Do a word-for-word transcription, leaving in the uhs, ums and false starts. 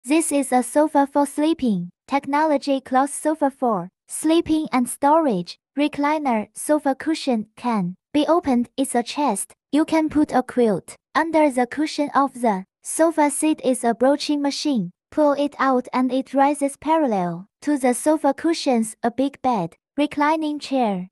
This is a sofa for sleeping. Technology cloth sofa for sleeping and storage. Recliner sofa cushion can be opened. It's a chest. You can put a quilt under the cushion of the sofa seat. Is a broaching machine. Pull it out and it rises parallel to the sofa cushions. A big bed. Reclining chair.